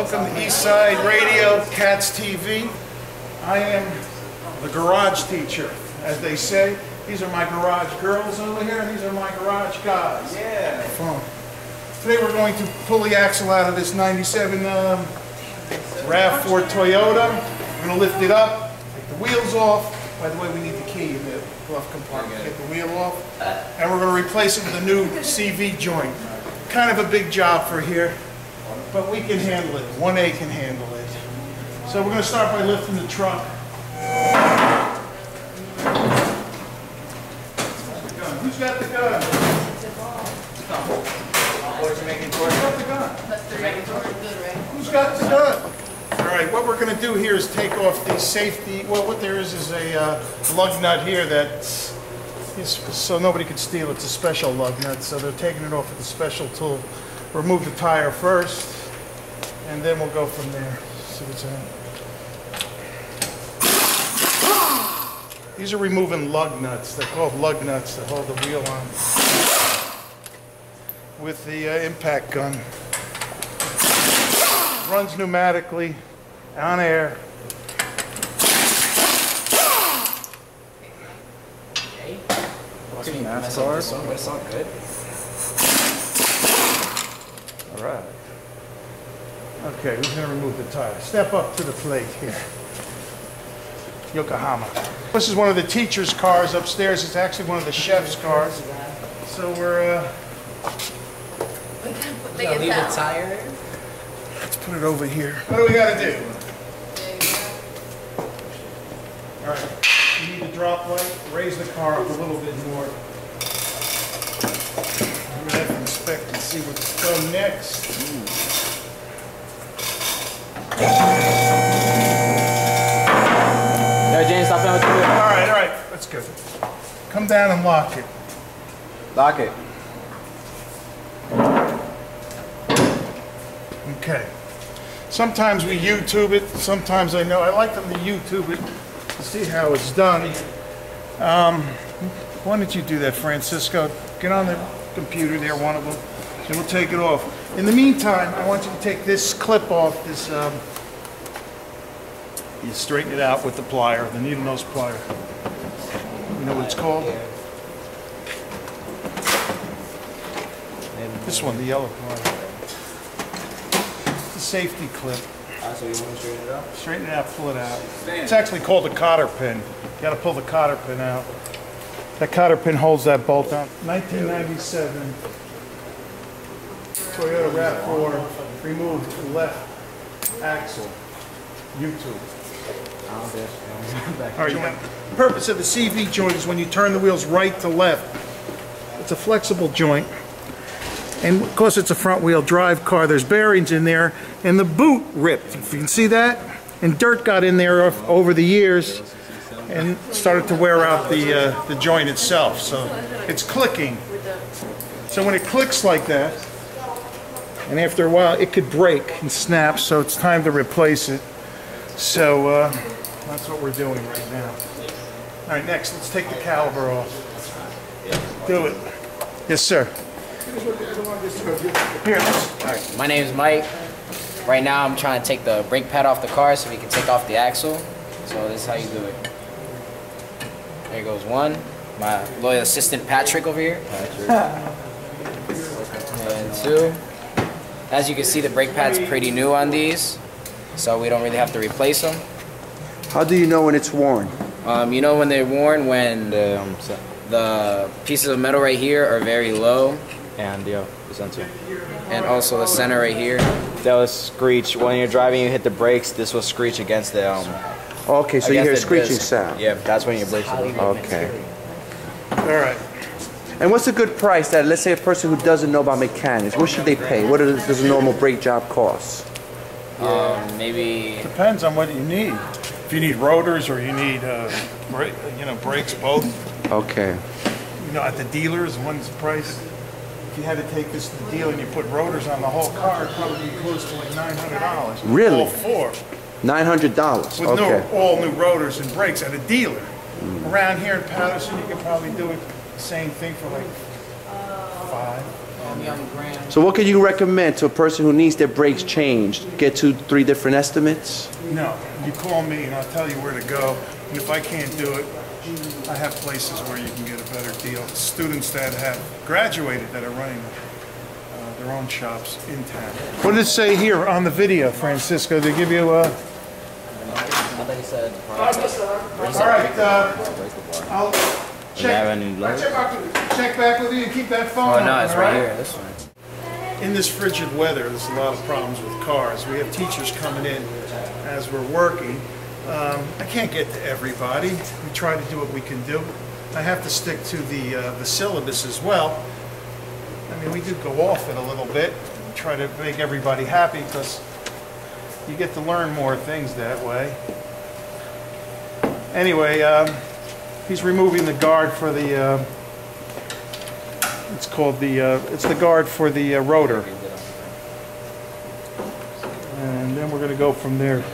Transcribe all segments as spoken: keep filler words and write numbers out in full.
Welcome to East Side Radio, Cats T V. I am the garage teacher, as they say. These are my garage girls over here, and these are my garage guys. Yeah. Fun. Today we're going to pull the axle out of this ninety-seven um, RAV four Toyota. We're going to lift it up, take the wheels off. By the way, we need the key in the glove compartment. Get the wheel off. And we're going to replace it with a new C V joint. Kind of a big job for here, but we can handle it. one A can handle it. So we're going to start by lifting the truck. Who's got the gun? Boys are making torch. Who's got the gun? Who's got the gun? All right, what we're going to do here is take off the safety. Well, what there is is a uh, lug nut here that is so nobody can steal. It's a special lug nut, so they're taking it off with a special tool. Remove the tire first, and then we'll go from there. See what's in. These are removing lug nuts. They're called lug nuts that hold the wheel on. With the uh, impact gun. Runs pneumatically, on air. Okay. NASCAR. This one, but it's all good. All right. Okay, who's going to remove the tire? Step up to the plate here. Yokohama. This is one of the teacher's cars upstairs. It's actually one of the chef's cars. So we're uh, Leave the tire. let's put it over here. What do we got to do? All right. You need to drop light. Raise the car up a little bit more. I'm going to have to inspect and see what's done next. No, James, stop playing with the wheel. All right, all right. That's good. Come down and lock it. Lock it. Okay. Sometimes we YouTube it. Sometimes I know. I like them to YouTube it to see how it's done. Um, why don't you do that, Francisco? Get on the computer there, one of them, and we'll take it off. In the meantime, I want you to take this clip off. This. Um, you straighten it out with the plier, the needle nose plier. You know what it's called? This one, the yellow plier. Safety clip. Ah, so you want to straighten it out? Straighten it out, pull it out. It's actually called a cotter pin. You got to pull the cotter pin out. That cotter pin holds that bolt down. nineteen ninety-seven Toyota RAV four removed left axle. YouTube. All right, you got, the purpose of the C V joint is when you turn the wheels right to left. It's a flexible joint. And of course it's a front wheel drive car, there's bearings in there, and the boot ripped, if you can see that. And dirt got in there over the years and started to wear out the, uh, the joint itself. So it's clicking. So when it clicks like that, and after a while it could break and snap, so it's time to replace it. So uh, that's what we're doing right now. All right, next, let's take the caliper off. Do it. Yes, sir. Here, all right, my name is Mike. Right now I'm trying to take the brake pad off the car so we can take off the axle. So this is how you do it. There goes one. My loyal assistant Patrick over here. Patrick. And two. As you can see, the brake pad's pretty new on these, so we don't really have to replace them. How do you know when it's worn? Um, you know when they're worn when the, um, the pieces of metal right here are very low. And yeah, the sensor. And also the center right here. That will screech when you're driving. You hit the brakes. This will screech against the. Um, okay, so you hear a the screeching disc. sound. Yeah, that's when your brakes are. Okay. all right. And what's a good price that, let's say, a person who doesn't know about mechanics, what should they pay? What does a normal brake job cost? Um, maybe. Depends on what you need. If you need rotors or you need, uh, brake, you know, brakes, both. Okay. You know, at the dealers, one's the price. If you had to take this to the dealer and you put rotors on the whole car, it'd probably be close to like nine hundred dollars. Really? All four. nine hundred dollars. With okay. new, all new rotors and brakes at a dealer. Mm. Around here in Patterson, you could probably do it the same thing for like five. Follow me on the gram. So what can you recommend to a person who needs their brakes changed? Get two, three different estimates? No, you call me and I'll tell you where to go. And if I can't do it, I have places where you can get a better deal. Students that have graduated that are running uh, their own shops in town. What did it say here on the video, Francisco? They give you a... I thought he said. All right, uh, I'll check, any I'll check, back with, check back with you and keep that phone Oh on, no, it's all right here. This one. In this frigid weather, there's a lot of problems with cars. We have teachers coming in as we're working. Um, I can't get to everybody. We try to do what we can do. I have to stick to the, uh, the syllabus as well. I mean, we do go off it a little bit. We try to make everybody happy because you get to learn more things that way. Anyway, um, he's removing the guard for the, uh, it's called the, uh, it's the guard for the uh, rotor. And then we're going to go from there.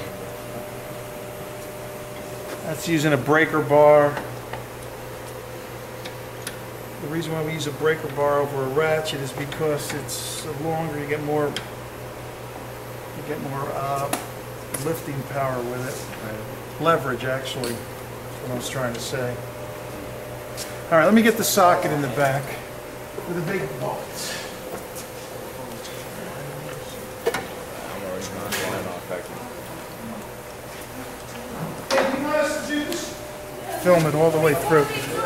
That's using a breaker bar. The reason why we use a breaker bar over a ratchet is because it's longer, you get more, you get more uh, lifting power with it. Leverage, actually, is what I was trying to say. All right, let me get the socket in the back with a big bolt. Hey, do you want us to do this? Film it all the way through.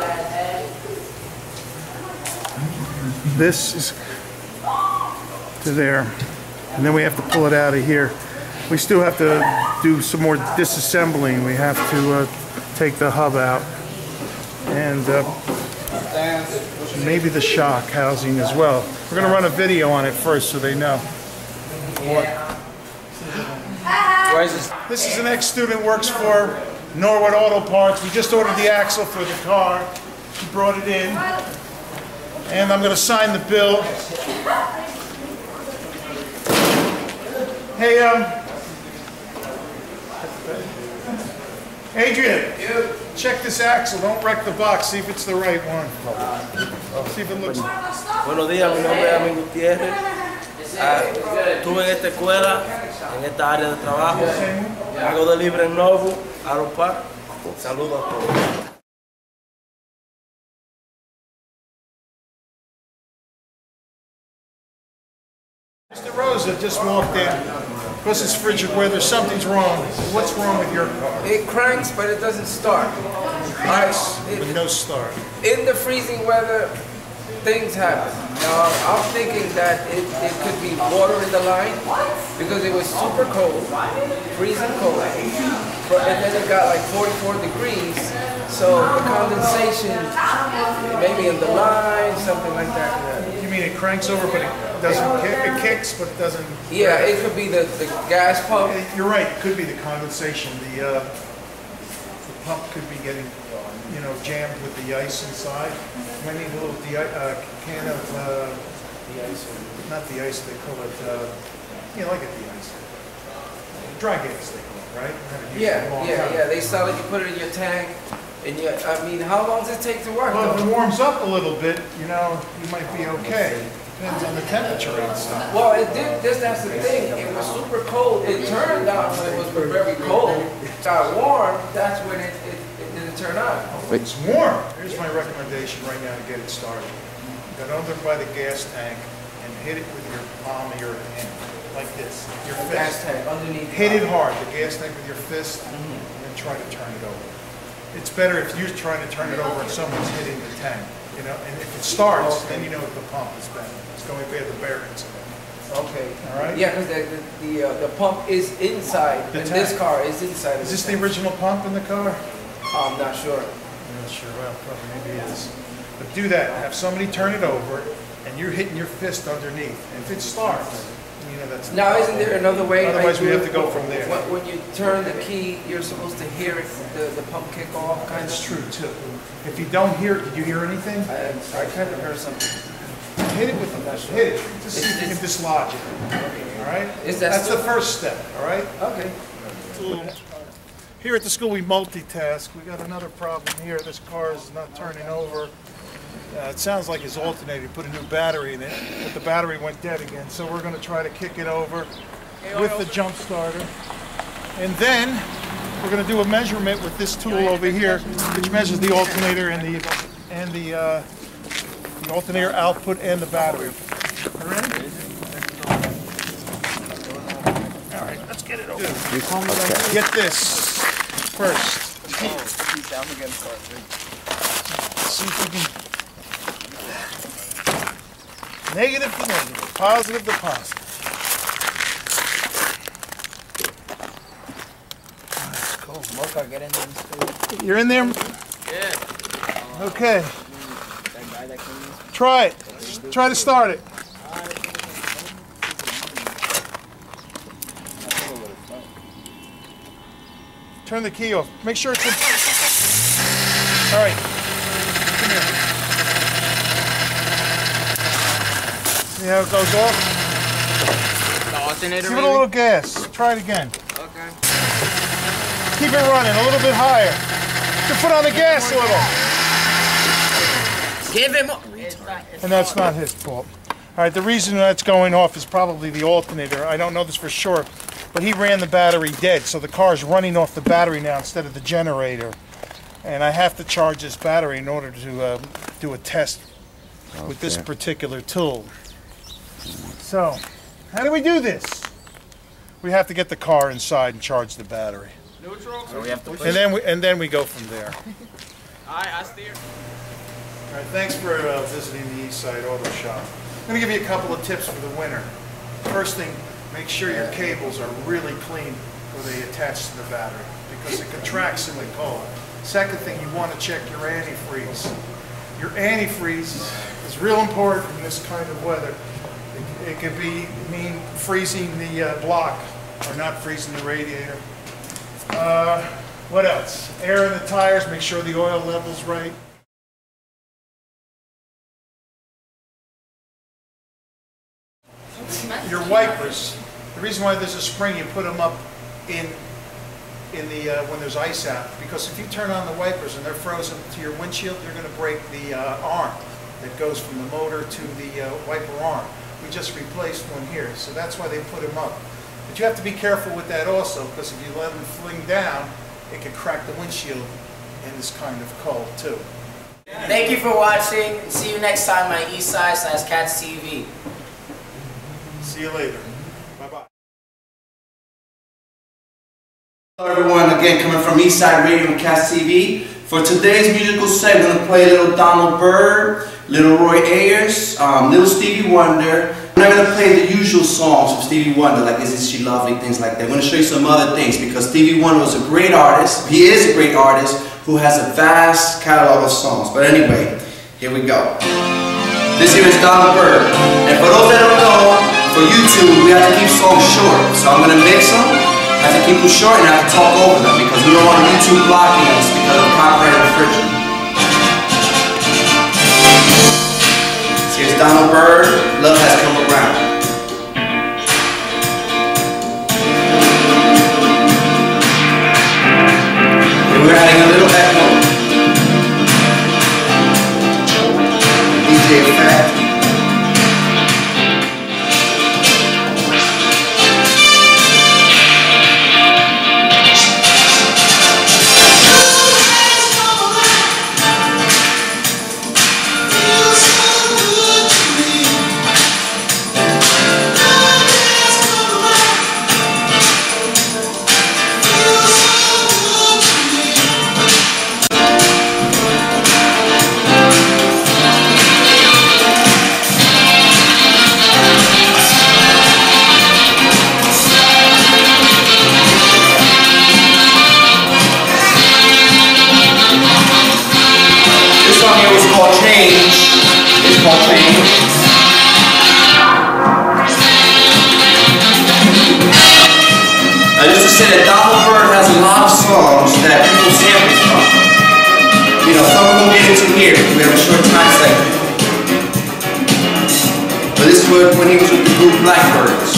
This is to there, and then we have to pull it out of here. We still have to do some more disassembling. We have to uh, take the hub out and uh, maybe the shock housing as well. We're going to run a video on it first so they know. What? Where is this? This is an ex-student, works for Norwood Auto Parts. We just ordered the axle for the car. She brought it in. And I'm going to sign the bill. Hey, um... Adrian, check this axle. Don't wreck the box. See if it's the right one. See if it looks... Buenos días, mi nombre es Amigo Gutiérrez. Ah, estuve en esta escuela, en esta área de trabajo. Hago de libre en Novo, Aeropark. Saludos a todos. Mister Rosa just walked in. Because it's frigid weather, something's wrong. What's wrong with your car? It cranks, but it doesn't start. Nice, It- but no start. In the freezing weather, things happen. Now, I'm thinking that it, it could be water in the line because it was super cold, freezing cold, but, and then it got like forty-four degrees, so the condensation, maybe in the line, something like that. You mean it cranks over, but it doesn't kick? It kicks, but it doesn't... Yeah, it could be the, the gas pump. You're right, it could be the condensation. The, uh, the pump could be getting, you know, jammed with the ice inside. I need a little de uh, can of, uh, not the ice, they call it, uh, you know, like a de-icer. Dry gas, they call it, right? Haven't used it in a Yeah, long yeah, time. yeah. They sell it, you put it in your tank, and you, I mean, how long does it take to work? Well, if though? it warms up a little bit, you know, you might be okay. Depends on the temperature and stuff. Well, it did, this, that's the thing, it was super cold, it turned on when it was very cold, it got warm, that's when it, it, it didn't turn on. It's warm. Here's my recommendation right now to get it started. Get under by the gas tank and hit it with your palm of your hand, like this, your Gas fist. tank underneath. Hit it hard, the gas tank with your fist, and then try to turn it over. It's better if you're trying to turn it over and someone's hitting the tank, you know, and if it starts, then you know the pump is bad. It's going bad, the bearings. Okay. All right. Yeah, because the, the, the, uh, the pump is inside, The and this tank. car is inside. Is this the original pump in the car? I'm not sure. I'm not sure, well, probably maybe it is. But do that, have somebody turn it over, and you're hitting your fist underneath. And if it starts, you know, that's... Now, isn't there another way? Otherwise, like we you- have to go from there. When, when you turn the key, you're supposed to hear it, the, the pump kick off, kind That's of? true, too. If you don't hear it, did you hear anything? I, I kind of heard something. Hit it with the, hit it, just see if you can dislodge it, all right? Is that That's the still- first step, all right? Okay. Here at the school, we multitask. We got another problem here. This car is not turning over. Uh, it sounds like his alternator put a new battery in it, but the battery went dead again. So we're going to try to kick it over with the jump starter. And then we're going to do a measurement with this tool over here, which measures the alternator and the and the, uh, the alternator output and the battery. All right? All right, let's get it over. Okay. Get this first. See if we can. Negative to negative, positive to positive. That's cool. Mocha, get in there. You're in there? Yeah. Okay. That guy that came. Try it. Try to start it. Turn the key off. Make sure it's in. All right. Come here. See how it goes off? The alternator. Give it a little gas. Try it again. Okay. Keep it running a little bit higher. Put your foot on the gas a little. Give him. And that's not his fault. All right, the reason that's going off is probably the alternator. I don't know this for sure, but he ran the battery dead, so the car is running off the battery now instead of the generator. And I have to charge this battery in order to uh, do a test okay. with this particular tool. So, how do we do this? We have to get the car inside and charge the battery. Neutral. So we have to push. And then we and then we go from there. All right, I steer. All right, thanks for uh, visiting the East Side Auto Shop. I'm going to give you a couple of tips for the winter. First thing, make sure your cables are really clean where they attach to the battery because it contracts in the cold. Second thing, you want to check your antifreeze. Your antifreeze is real important in this kind of weather. It, it could be mean freezing the uh, block or not freezing the radiator. Uh, what else? Air in the tires, make sure the oil level's right. Your wipers, the reason why there's a spring, you put them up in in the uh, when there's ice out, because if you turn on the wipers and they're frozen to your windshield, you're going to break the uh, arm that goes from the motor to the uh, wiper arm. We just replaced one here, so that's why they put them up. But you have to be careful with that also, because if you let them fling down, it can crack the windshield in this kind of cold too. Thank you for watching. See you next time on Eastside slash Cats T V. See you later. Bye-bye. Hello everyone, again coming from Eastside Radio and Cats T V. For today's musical set, we're going to play a little Donald Byrd, little Roy Ayers, um, little Stevie Wonder. We're not going to play the usual songs from Stevie Wonder, like Isn't She Lovely, things like that. We're going to show you some other things because Stevie Wonder was a great artist. He is a great artist who has a vast catalog of songs. But anyway, here we go. This here is Donald Byrd. And for those that don't know, for YouTube, we have to keep songs short. So I'm going to mix them, have to keep them short, and I have to talk over them because we don't want YouTube blocking us because of copyright infringement. Here's Donald Byrd, Love Has Come Around. And we're adding a little echo. D J effect. I used to say that Donald Byrd has a lot of songs that people sample from. You know, some we'll get into here. We have a short time segment. But this was when he was with the group Blackbirds.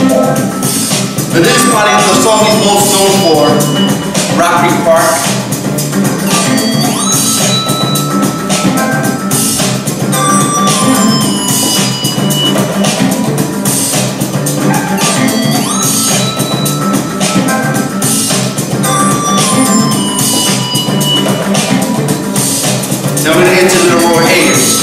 But this is probably the song he's most known for, Rock Creek Park. Now we're going to get to Little Roy Ayers.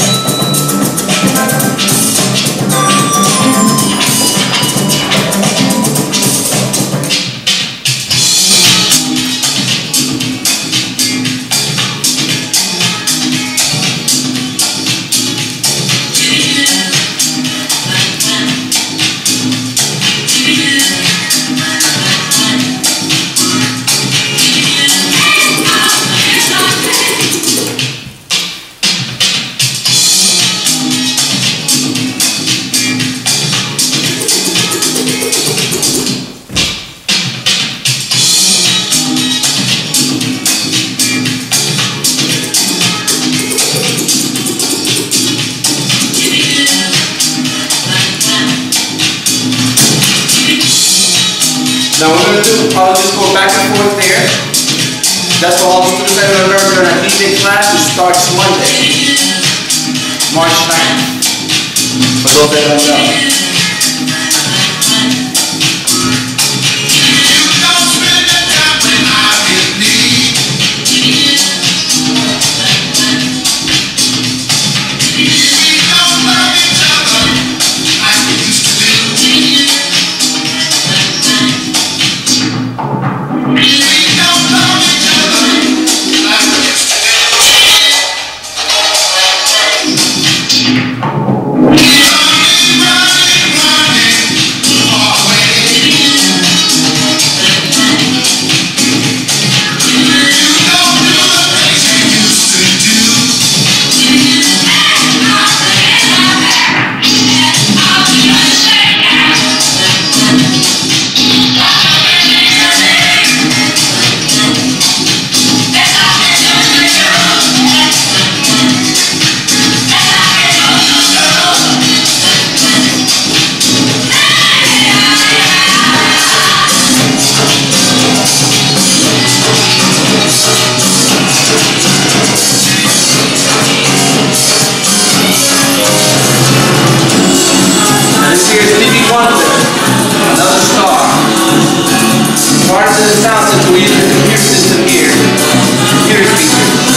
Now what we're going to do, I'll just go back and forth there. That's what all the students are going to learn during our D J class, which starts Monday, March ninth. For those that don't know. Here's Stevie Wonder, another star. Part of the sound system, we use the computer system here. Computer speakers.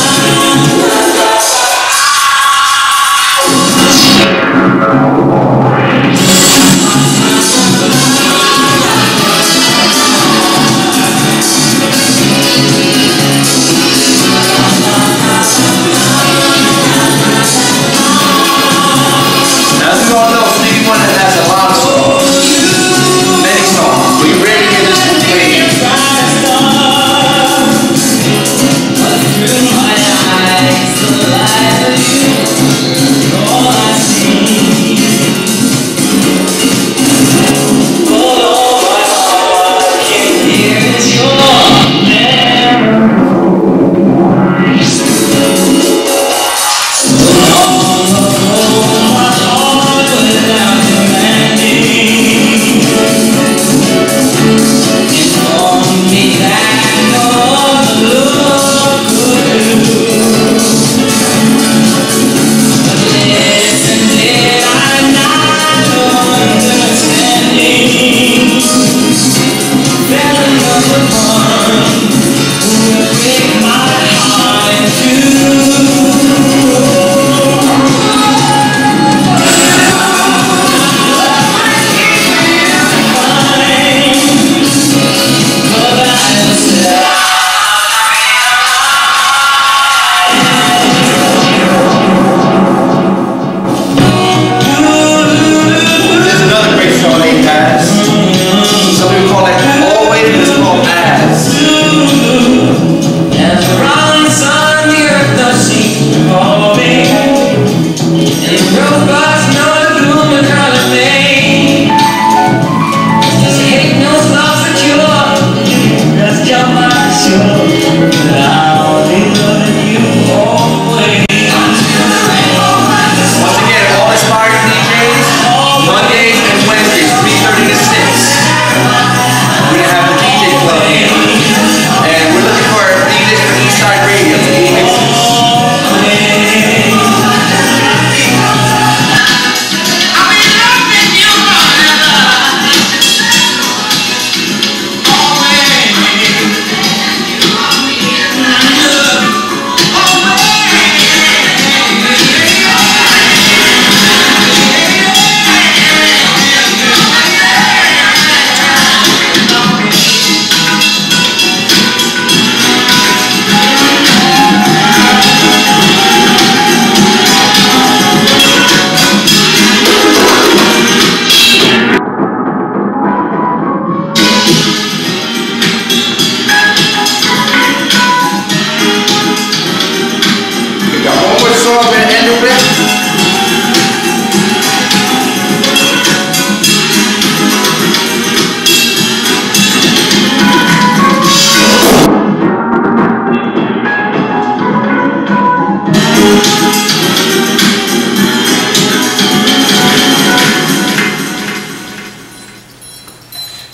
Now, as you all know, Stevie Wonder has a lot of songs. Many songs. But you ready to hear this one played?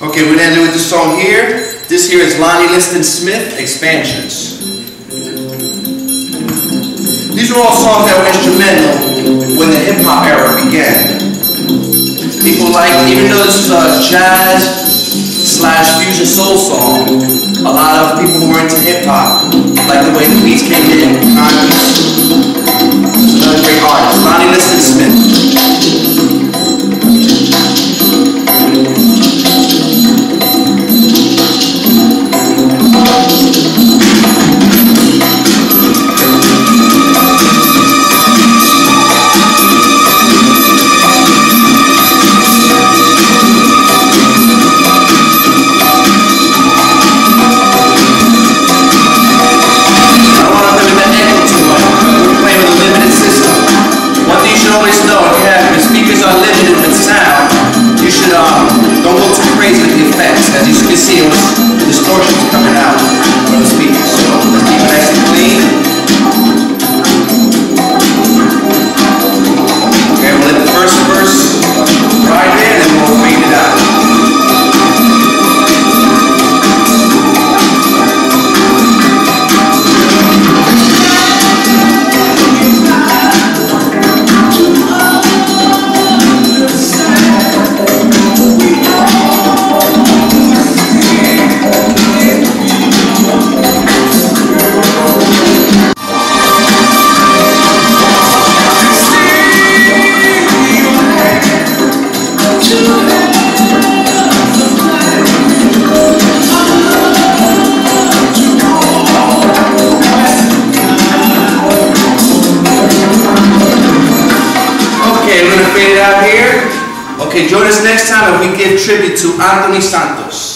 Okay, we're gonna end it with the song here. This here is Lonnie Liston Smith, Expansions. These are all songs that were instrumental when the hip hop era began. People like, even though this is a jazz slash fusion soul song, a lot of people who were into hip hop like the way the beats came in. He's another great artist, Lonnie Liston Smith. As you can see, it was distortions coming out from the speakers. So let's keep it nice and clean. Okay, we'll let the first verse ride in and we'll fade it out. Okay, join us next time if we give tribute to Anthony Santos.